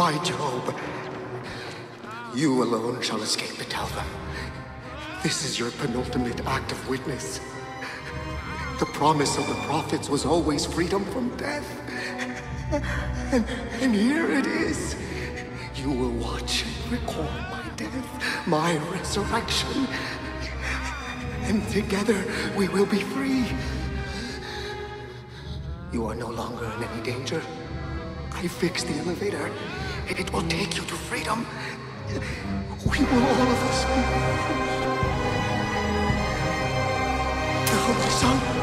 By Job, you alone shall escape to tell them. This is your penultimate act of witness. The promise of the prophets was always freedom from death. And here it is. You will watch and record my death, my resurrection. And together we will be free. You are no longer in any danger. I fixed the elevator. It will take you to freedom. We will all of us be free. Now, my son.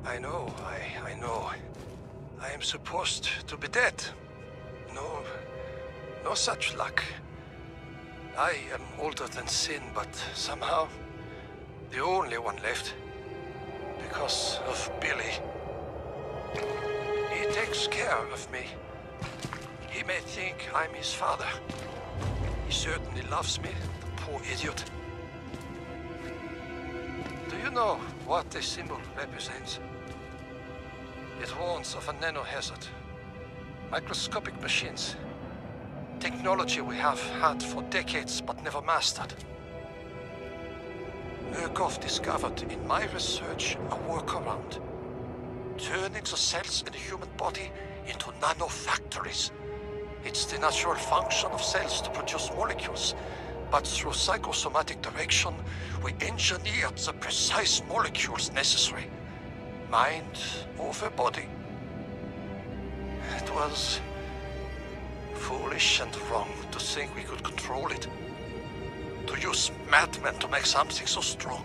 I know. I am supposed to be dead. No such luck. I am older than sin, but somehow the only one left. Because of Billy. He takes care of me. He may think I'm his father. He certainly loves me, the poor idiot. Do you know what this symbol represents? It warns of a nanohazard. Microscopic machines. Technology we have had for decades but never mastered. Murkoff discovered in my research a workaround. Turning the cells in the human body into nanofactories. It's the natural function of cells to produce molecules, but through psychosomatic direction, we engineered the precise molecules necessary. Mind over body. It was foolish and wrong to think we could control it. To use madmen to make something so strong.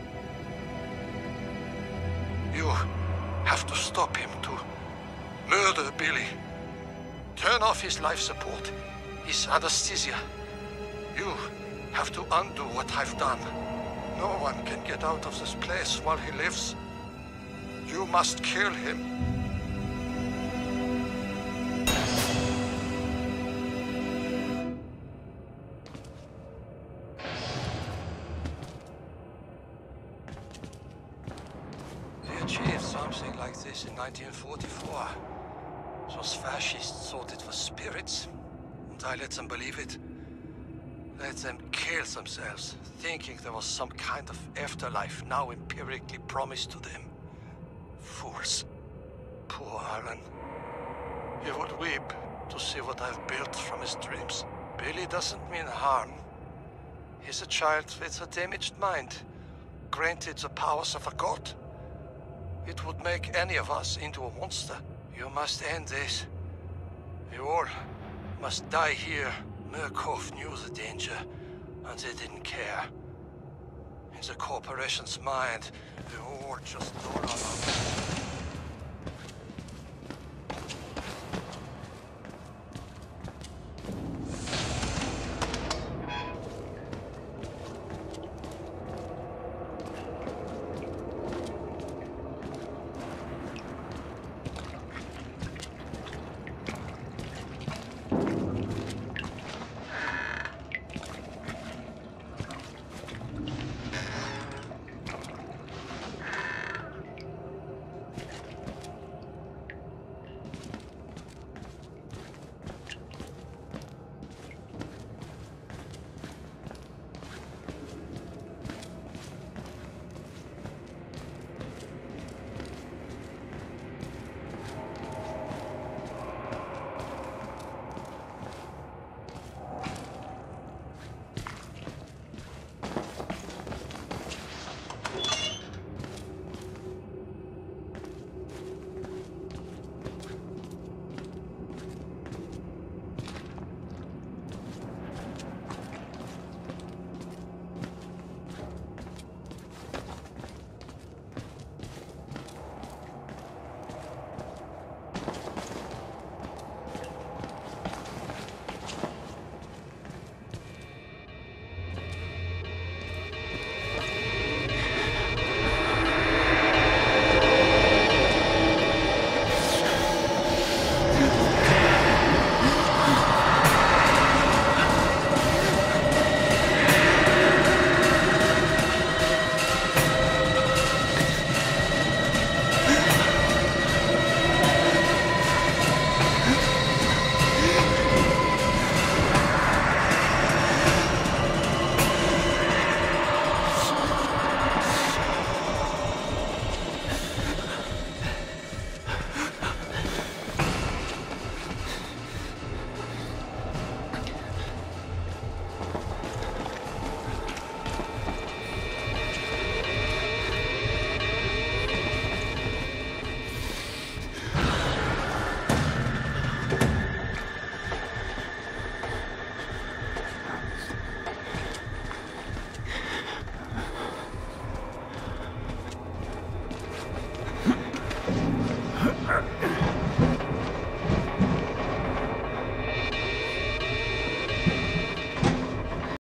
You have to stop him, to murder Billy. Turn off his life support, his anesthesia. You have to undo what I've done. No one can get out of this place while he lives. You must kill him. They achieved something like this in 1944. Those fascists thought it was spirits, and I let them believe it. Let them kill themselves, thinking there was some kind of afterlife now empirically promised to them. Fools. Poor Alan. He would weep to see what I've built from his dreams. Billy doesn't mean harm. He's a child with a damaged mind, granted the powers of a god. It would make any of us into a monster. You must end this. You all must die here. Murkoff knew the danger, and they didn't care. In the corporation's mind, they all just don't know.